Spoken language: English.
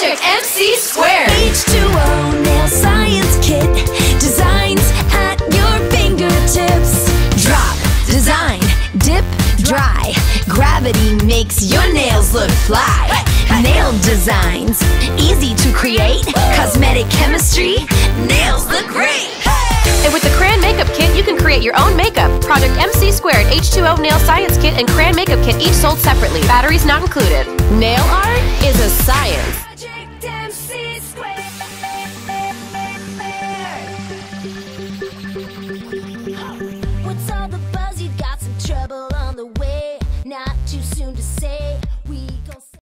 Project Mc². H20 nail science kit. Designs at your fingertips. Drop, design, dip, dry. Gravity makes your nails look fly. Nail designs, easy to create. Cosmetic chemistry, nails look great. And with the Crayon Makeup Kit, you can create your own makeup. Project Mc², H20 Nail Science Kit, and Crayon Makeup Kit each sold separately. Batteries not included. Nail art is a science.